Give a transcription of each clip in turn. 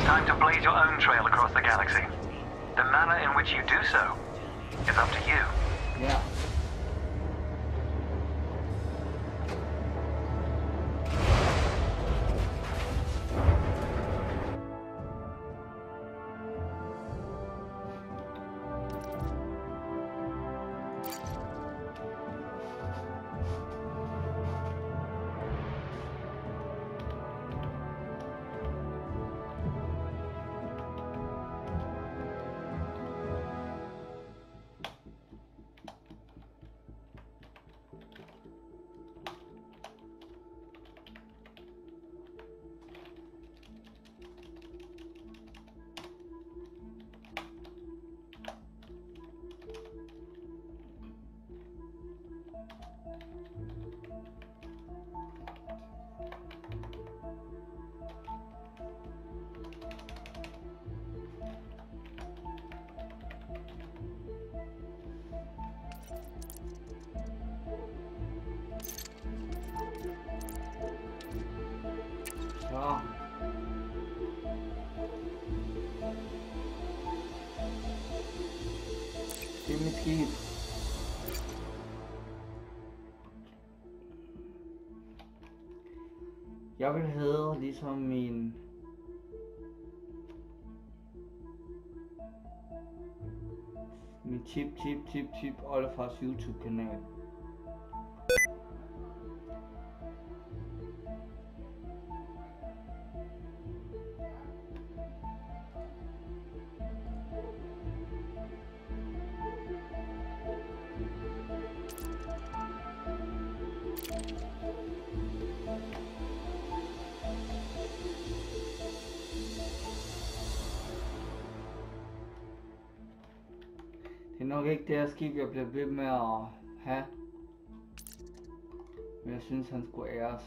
time to blaze your own trail across the galaxy. The manner in which you do so is up to you. Ja. Så. Det er mit skib. Jeg vil hedde ligesom min tip oldefars YouTube kanal. Det er nok ikke det her skib, jeg bliver ved med at have. Men jeg synes, han skulle æres.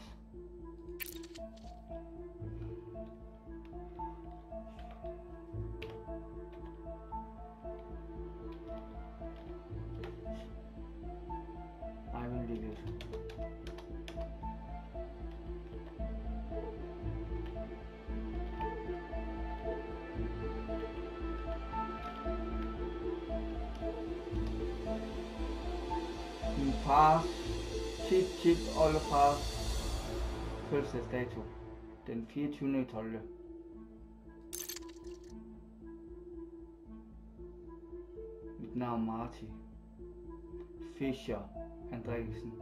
Ej, men det er lidt. Min fars tip oldefars fødselsdato den 24.12. Mit navn er Marty Fischer Andreasen.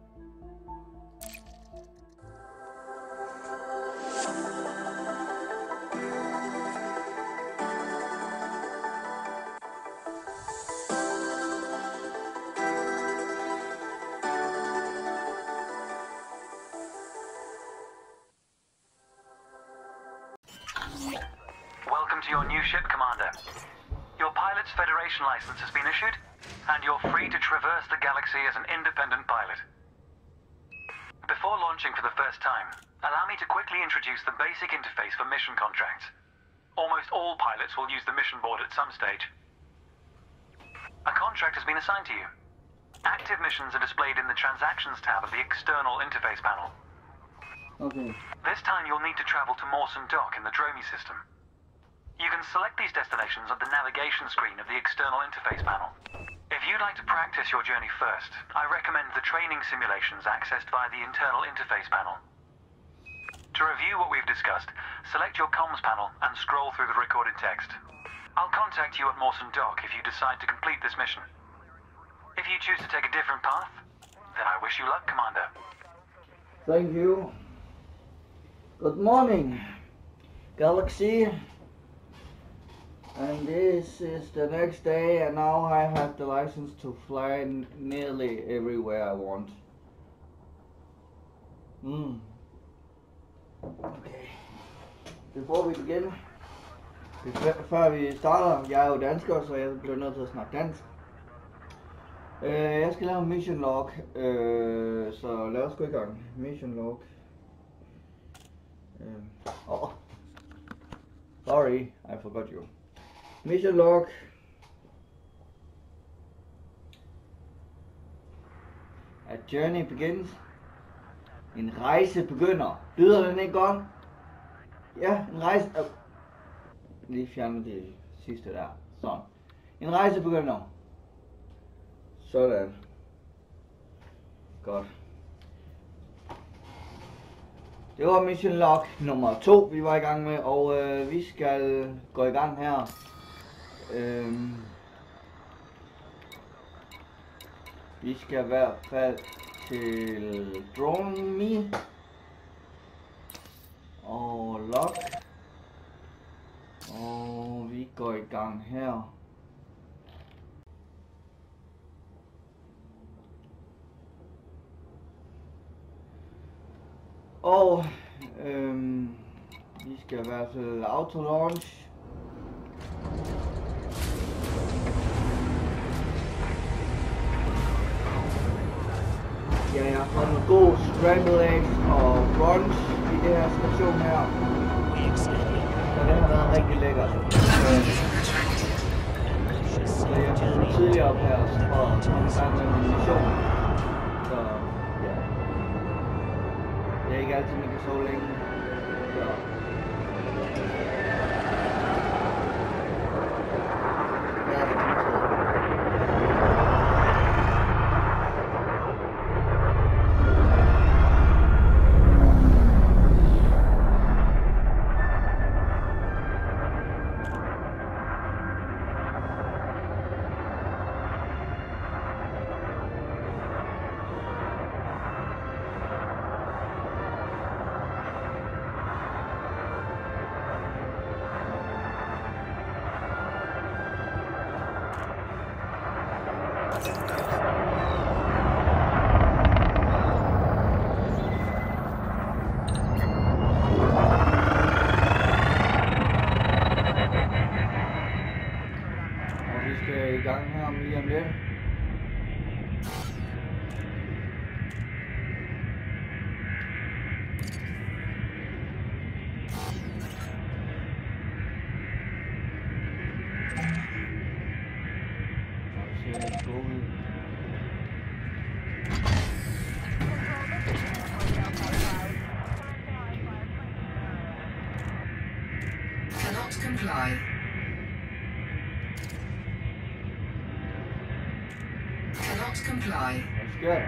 Welcome to your new ship, Commander. Your pilot's Federation license has been issued, and you're free to traverse the galaxy as an independent pilot. Before launching for the first time, allow me to quickly introduce the basic interface for mission contracts. Almost all pilots will use the mission board at some stage. A contract has been assigned to you. Active missions are displayed in the Transactions tab of the external interface panel. Okay. This time you'll need to travel to Mawson Dock in the Dromi system. You can select these destinations on the navigation screen of the external interface panel. If you'd like to practice your journey first, I recommend the training simulations accessed via the internal interface panel. To review what we've discussed, select your comms panel and scroll through the recorded text. I'll contact you at Mawson Dock if you decide to complete this mission. If you choose to take a different path, then I wish you luck, Commander. Thank you. Good morning, Galaxy. And this is the next day, and now I have the license to fly nearly everywhere I want. Okay. Before we begin, før vi starter, jeg er jo dansker, så jeg bliver nødt til at snakke dansk. Jeg skal lave en mission log, så lad os gå i gang. Mission log. Sorry, I forgot you. Mission log. A journey begins. En rejse begynder. Lyder den ikke godt? Ja, en rejse. lige fjerne det sidste der. Sådan. En rejse begynder. Sådan. Godt. Det var mission log nummer 2, vi var i gang med, og vi skal gå i gang her. Vi skal i hvert fald til Drome og log. Og vi går i gang her. Og vi skal i hvert fald auto launch. Ja, jeg har fået en god scrambled eggs og brunch i det her station her. Så det har været rigtig lækkert. Så jeg har fået tidligere op her for at komme sammen med min mission. Så ja. Det er ikke altid, man kan sove længe. Så. Ja, det kommer til. Cannot comply. That's good.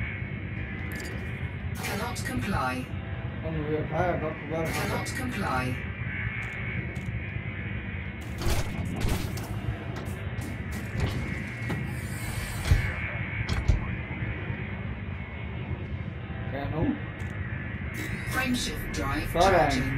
Cannot comply. Cannot comply. Frameshift drive charging.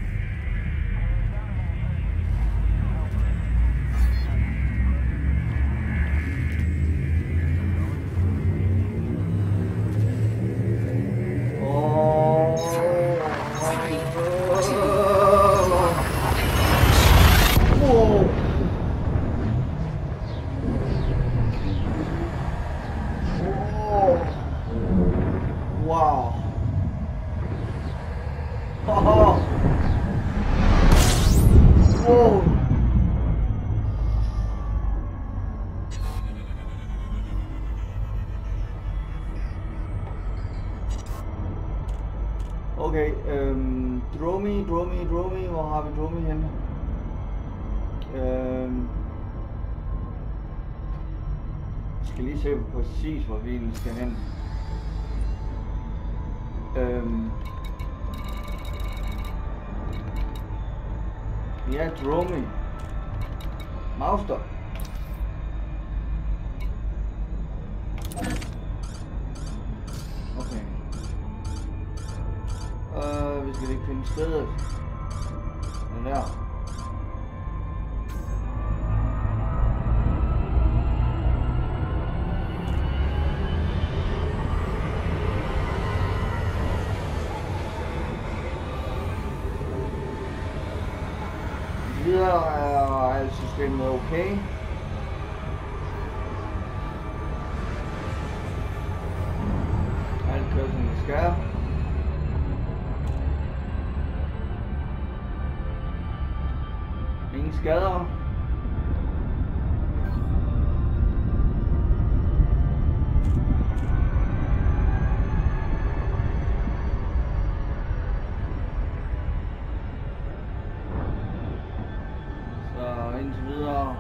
Okay, Drome, hvor har vi Drome henne? Skal lige se præcis, hvor vi skal hen. Ja, Drome. Mouse. Okay. Vi skal lige finde stedet. Den der. Videre er alt systemet okay. Alt kører som det skal. Ingen skader. videre.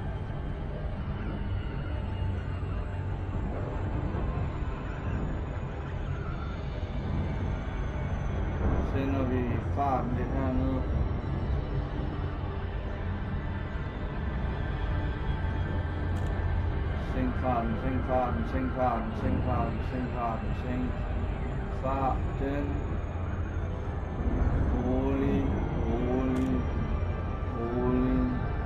Sender vi farten lidt hernede. Sænk farten, sænk farten, sænk farten, sænk farten, sænk farten, sænk farten. Rolig, rolig, rolig,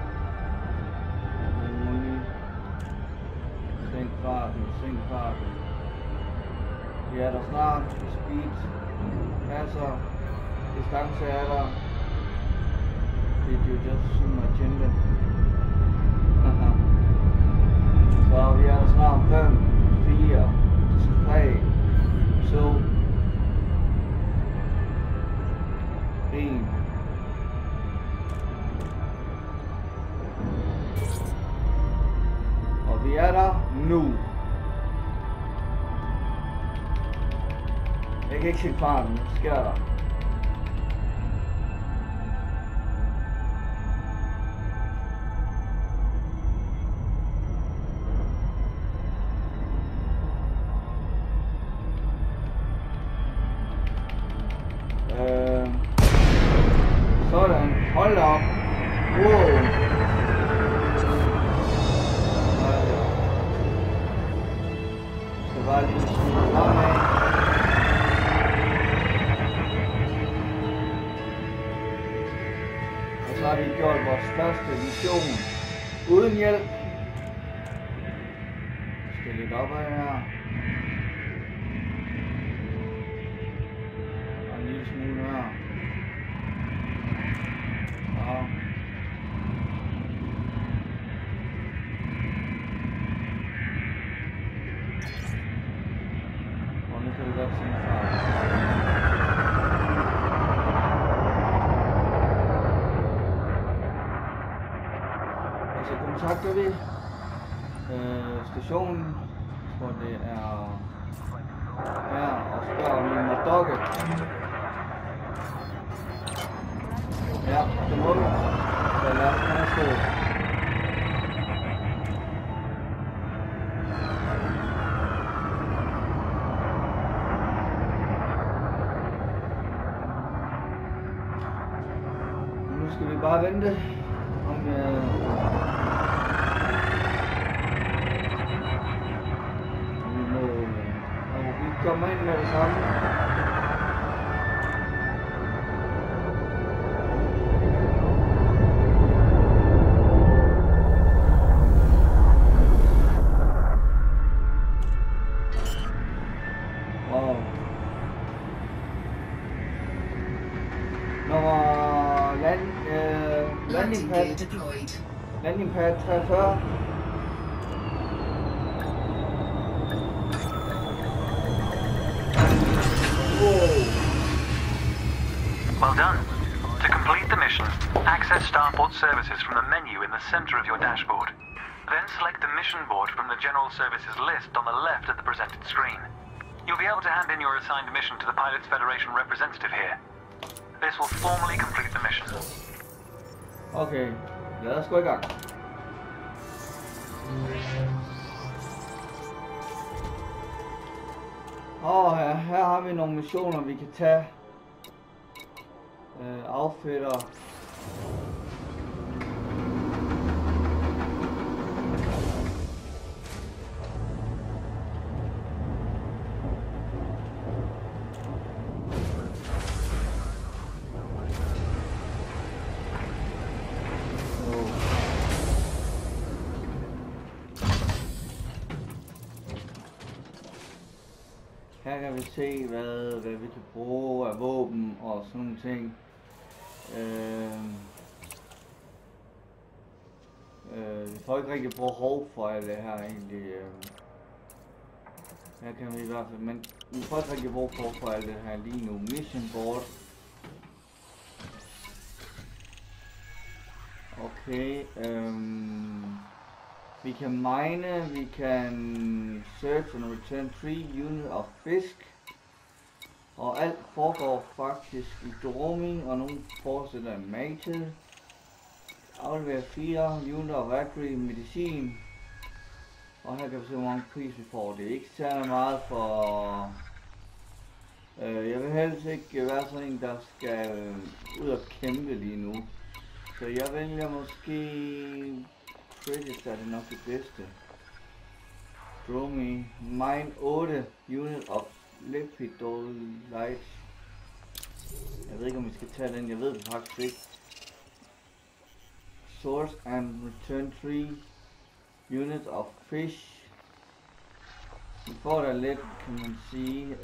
rolig. Sænk farten, sænk farten. Vi er der snart. Speed passer. Distance er der. Did you just see my agenda? Så vi er der snart 5, 4, 3, 2, 1. Og vi er der nu. Jeg kan ikke se farten, hvad sker der? Sådan, hold op. Wow. Så bare lige smide fremad. Og så har vi gjort vores første mission uden hjælp. Skal lidt opad her. Og en lille smule her. Og nu kan vi godt se en fart. Og så kontakter vi stationen, hvor det er her, og spørger om vi må dokke. Ja, det må vi. Så lad os komme afsted. Nu skal vi bare vente om vi kommer ind med det samme. Landing pad 43. Well done. To complete the mission, access Starport services from the menu in the center of your dashboard. Then select the mission board from the General Services list on the left of the presented screen. You'll be able to hand in your assigned mission to the Pilots Federation representative here. This will formally complete the mission. Okay, lad os gå i gang. Og her har vi nogle missioner, vi kan tage. Outfitter. Her kan vi se, hvad vi kan bruge af våben og sådan nogle ting. Vi får ikke rigtig behov for alt det her egentlig. Her kan vi i hvert fald, men vi får ikke rigtig behov for alt det her lige nu. Mission board. Okay. Vi kan mine, vi kan search and return 3 units of fisk. Og alt foregår faktisk i Droming, og nogle fortsætter i Mated. aflevere 4 uniter of agri medicin. Og her kan vi se, hvor mange pris vi får. Det er ikke særlig meget for... jeg vil helst ikke være sådan en, der skal ud og kæmpe lige nu. Så jeg vælger måske... Credits er det nok det bedste. Dromi. Mine 8 unit of lepidolite. Jeg ved ikke om vi skal tage den, jeg ved det faktisk ikke. Source and return 3 units of fish. Vi får der lidt, kan man sige.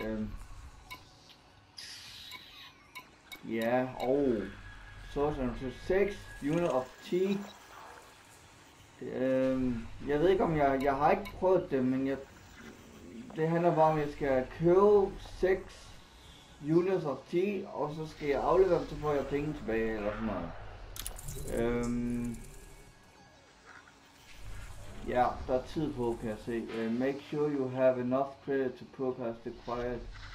Ja, source and return 6 units of tea. Jeg ved ikke om jeg har ikke prøvet det, men det handler bare om, at jeg skal købe 6 units of tea, og så skal jeg aflevere dem, så får jeg penge tilbage, eller sådan noget. Ja, der er tid på, kan jeg se. Make sure you have enough credit to purchase the quiet.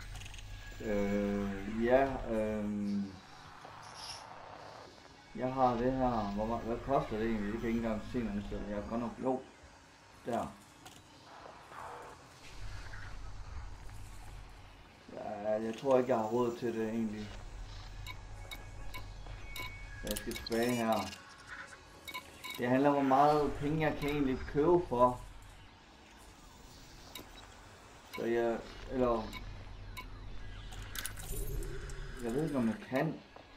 Jeg har det her. Hvad koster det egentlig? Det kan jeg ikke engang se nogen steder. Jeg har godt nok... Jo. Der. Ja, jeg tror ikke, jeg har råd til det egentlig. Jeg skal tilbage her. Det handler om, hvor meget penge jeg kan egentlig købe for. Så jeg... Eller... Jeg ved ikke, om jeg kan.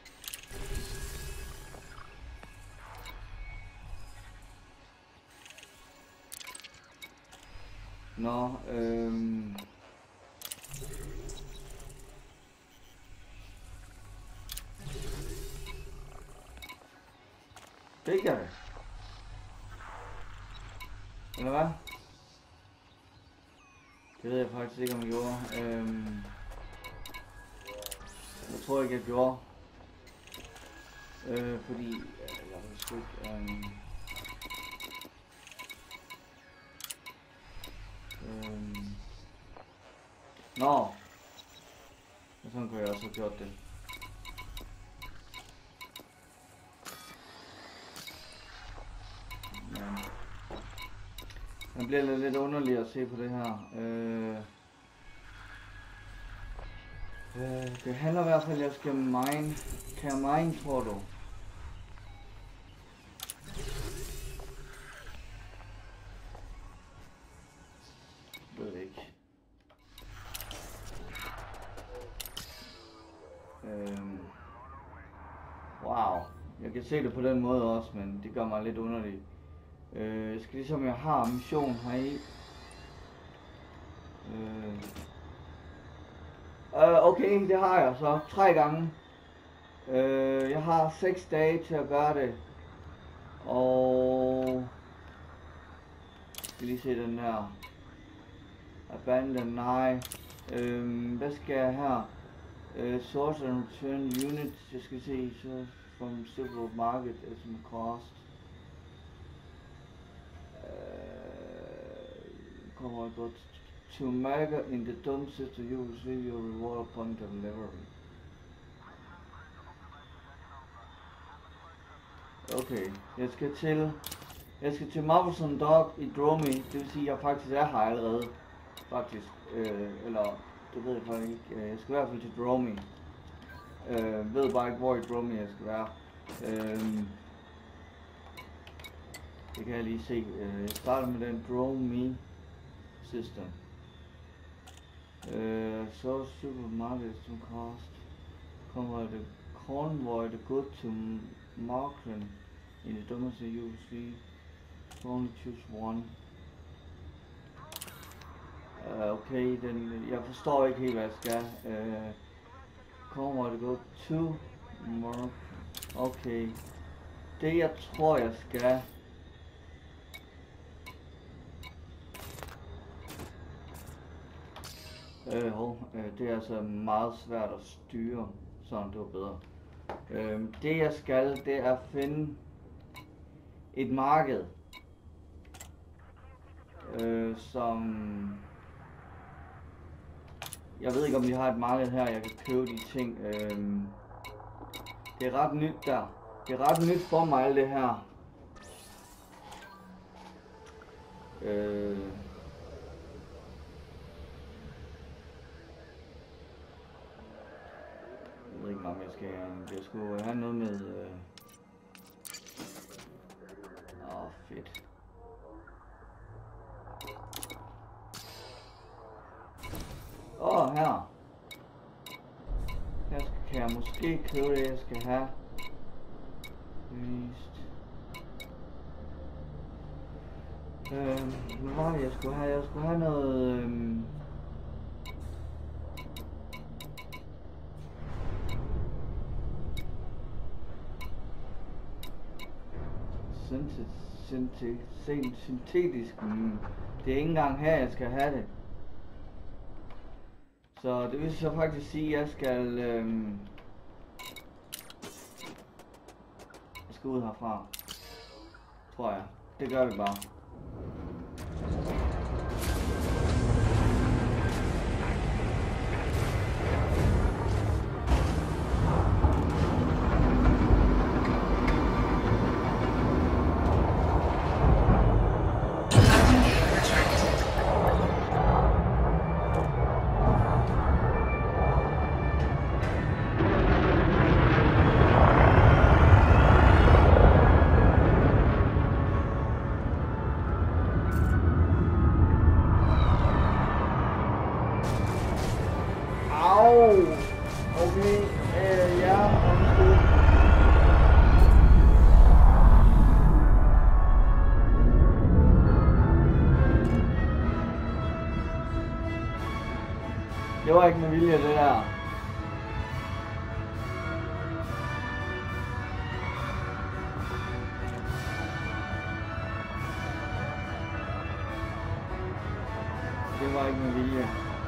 Nå, det gør det. Eller hvad? Det ved jeg faktisk ikke, om jeg gjorde. Jeg tror ikke, jeg gjorde. Fordi... Jeg ved sgu ikke... Nå. Sådan kunne jeg også have gjort det. Ja. Det bliver lidt underligt at se på det her. Det handler i hvert fald, at jeg skal mine. Kan jeg mine, tror du? Jeg ved ikke. Wow. Jeg kan se det på den måde også, men det gør mig lidt underligt. Jeg skal ligesom jeg har mission heri. Okay, det har jeg så 3 gange. Jeg har 6 dage til at gøre det. Og... Jeg skal lige se den der. Abandon, nej. Hvad skal jeg her? Source and return unit. Jeg skal se så from supermarket as a cost. Come on, go to Mega in the dump system. You will receive your reward upon delivery. Okay, jeg skal til Motherson Dock i Dromi. Det vil sige, at jeg faktisk er her allerede. Faktisk, eller det ved jeg faktisk ikke. Jeg skal i hvert fald til Dromi. Ved bare ikke, hvor i Dromi jeg skal være. Det kan jeg lige se. Jeg starter med den Dromi system. Så supermarket to cost. Convoy the good to Marken in the domicile you see. Only choose one. Okay, jeg forstår ikke helt, hvad jeg skal. Convoy the good to Marken. Okay. Det jeg tror, jeg skal. Det er altså meget svært at styre, sådan det var bedre. Det jeg skal, det er at finde et marked, som... Jeg ved ikke om vi har et marked her, jeg kan købe de ting. Det er ret nyt der. Det er ret nyt for mig alt det her. Jeg ved ikke om jeg skal. Jeg skulle have noget med. Fedt. Her. Her kan jeg måske købe det, jeg skal have. Vist. Hvad var det, jeg skulle have? Jeg skulle have noget. Syntetisk. Det er ikke engang her, jeg skal have det. Så det vil så faktisk sige, at jeg skal ud herfra. Tror jeg. Det gør vi bare. Det var ikke med vilje, det der. Det var ikke med vilje.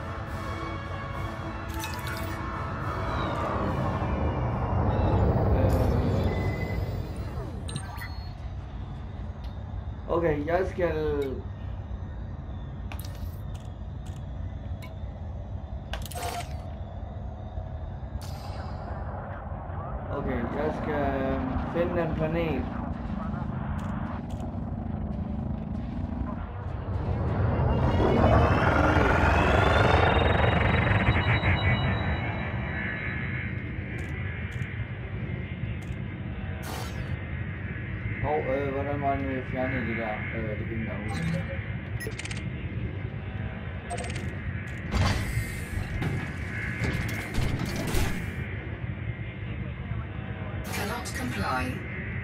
Okay, jeg skal... Okay, jeg skal finde en planet. Hvordan var det, jeg fjernede det der? Det gik derude. Cannot comply.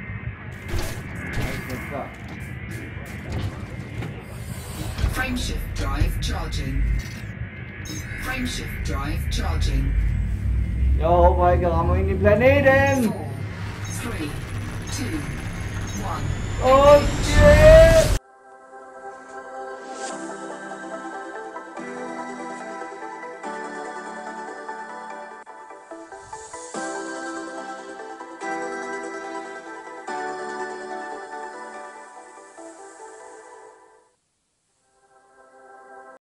Frameshift drive charging. Frameshift drive charging. Jeg håber ikke, jeg rammer ind i planeten! 4, 3, 2, 1. Og